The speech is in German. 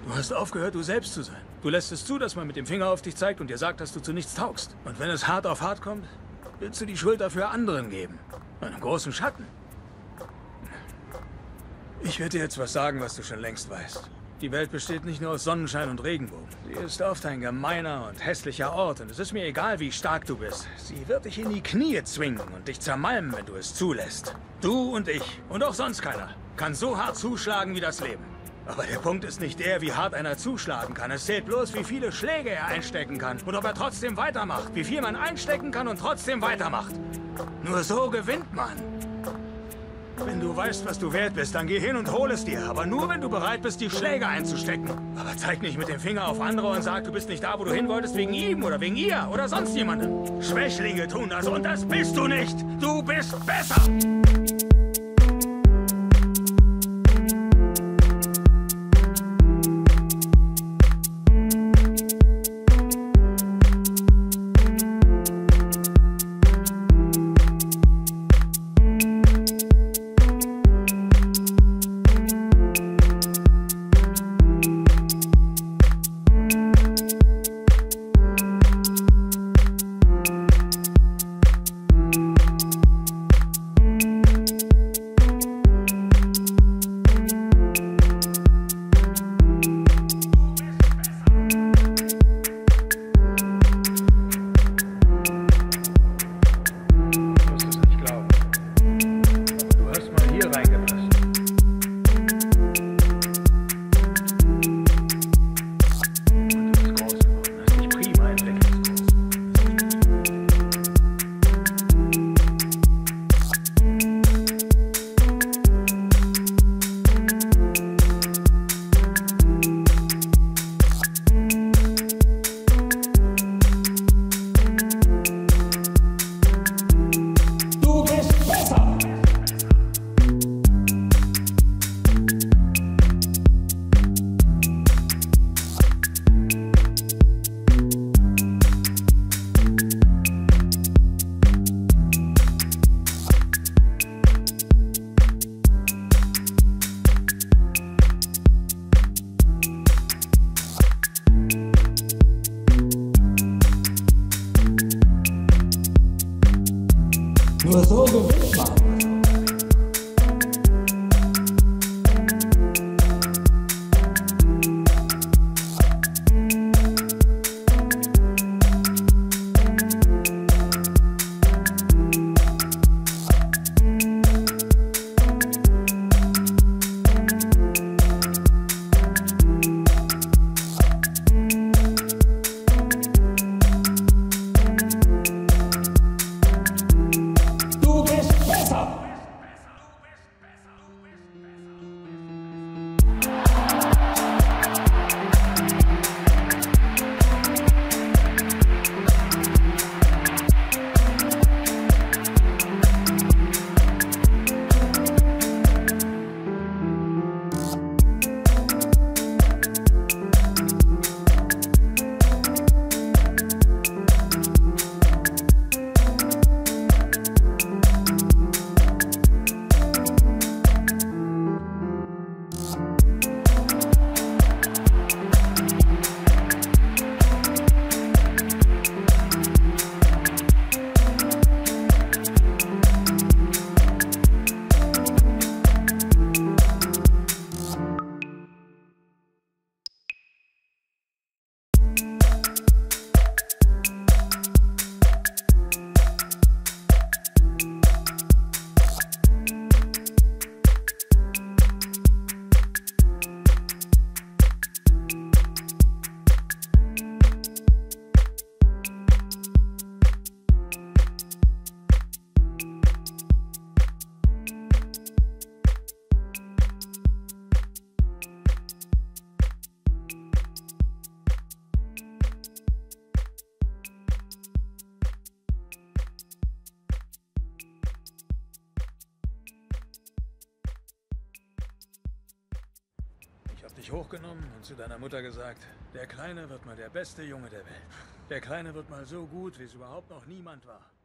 Du hast aufgehört, du selbst zu sein. Du lässt es zu, dass man mit dem Finger auf dich zeigt und dir sagt, dass du zu nichts taugst. Und wenn es hart auf hart kommt, willst du die Schuld dafür anderen geben. Einen großen Schatten. Ich werde dir jetzt was sagen, was du schon längst weißt. Die Welt besteht nicht nur aus Sonnenschein und Regenbogen. Sie ist oft ein gemeiner und hässlicher Ort und es ist mir egal, wie stark du bist. Sie wird dich in die Knie zwingen und dich zermalmen, wenn du es zulässt. Du und ich und auch sonst keiner kann so hart zuschlagen wie das Leben. Aber der Punkt ist nicht der, wie hart einer zuschlagen kann. Es zählt bloß, wie viele Schläge er einstecken kann und ob er trotzdem weitermacht. Wie viel man einstecken kann und trotzdem weitermacht. Nur so gewinnt man. Wenn du weißt, was du wert bist, dann geh hin und hol es dir. Aber nur, wenn du bereit bist, die Schläge einzustecken. Aber zeig nicht mit dem Finger auf andere und sag, du bist nicht da, wo du hin wolltest, wegen ihm oder wegen ihr oder sonst jemandem. Schwächlinge tun das und das bist du nicht. Du bist besser. Nur so gewinnt man. Ich hab dich hochgenommen und zu deiner Mutter gesagt, der Kleine wird mal der beste Junge der Welt. Der Kleine wird mal so gut, wie es überhaupt noch niemand war.